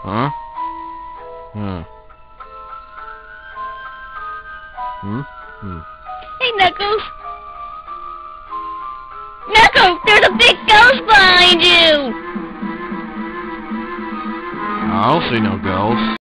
Huh? Hey, Knuckles! Knuckles, there's a big ghost behind you! I don't see no ghost.